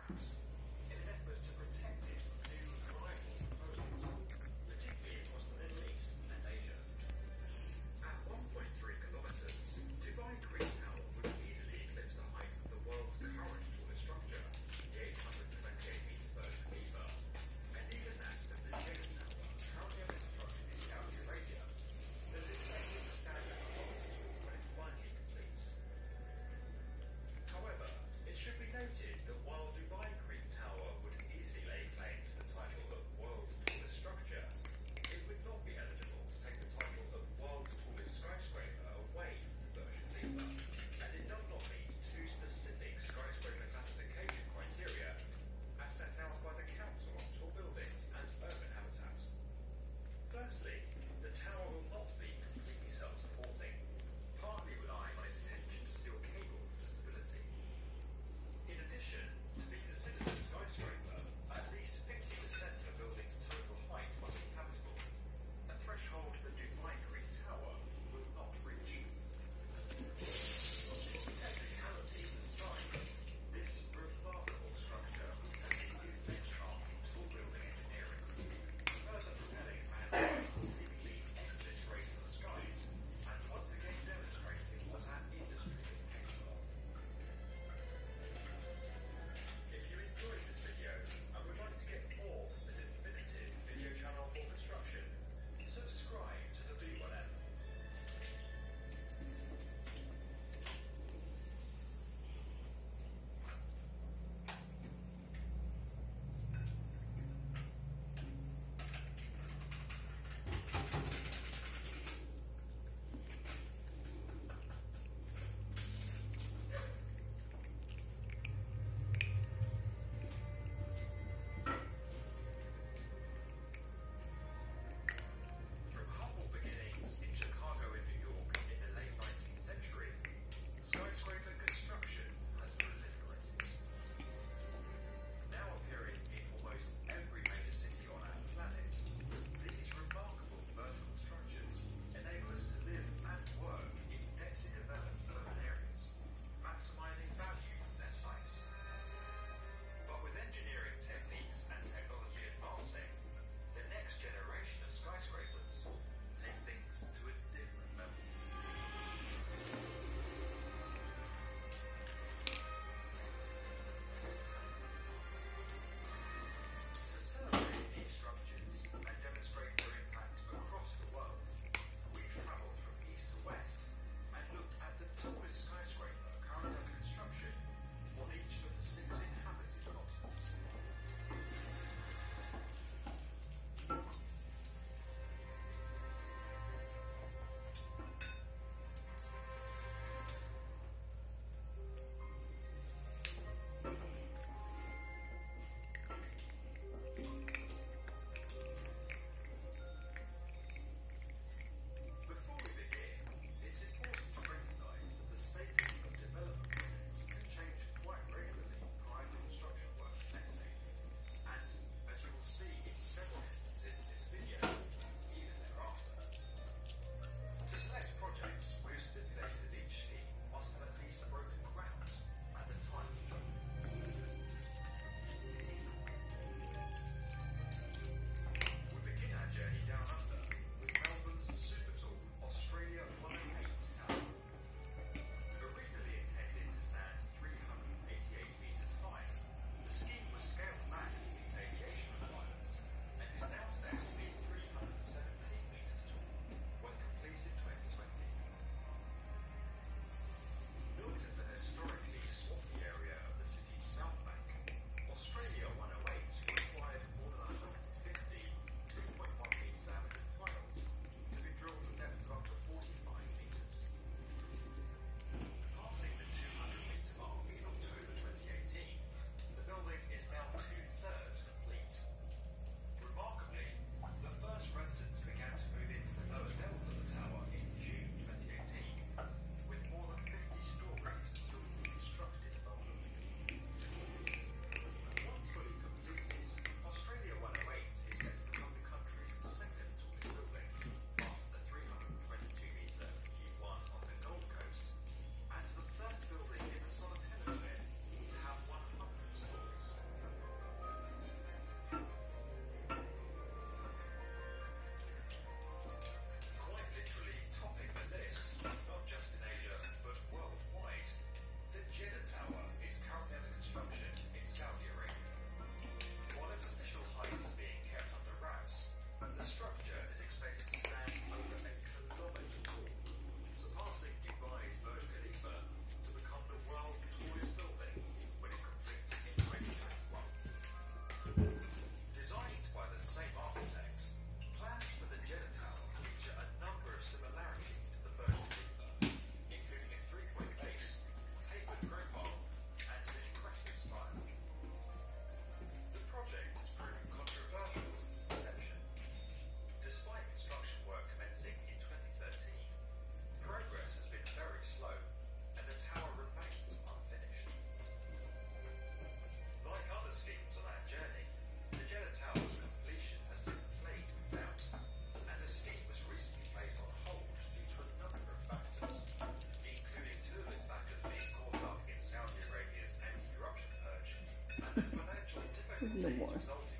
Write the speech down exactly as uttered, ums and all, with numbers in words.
traps in an effort to protect it from new rival opponents, particularly across the Middle East and Asia. At one point three kilometers, Dubai Creek Tower would easily eclipse the height of the world's current tallest structure, the eight hundred twenty-eight meter Burj Khalifa, and even that of the Jeddah Tower, currently under construction in Saudi Arabia, that is expected to stand at a multitude when it's finally completes. However, it should be noted that while Dubai Creek No more. resulted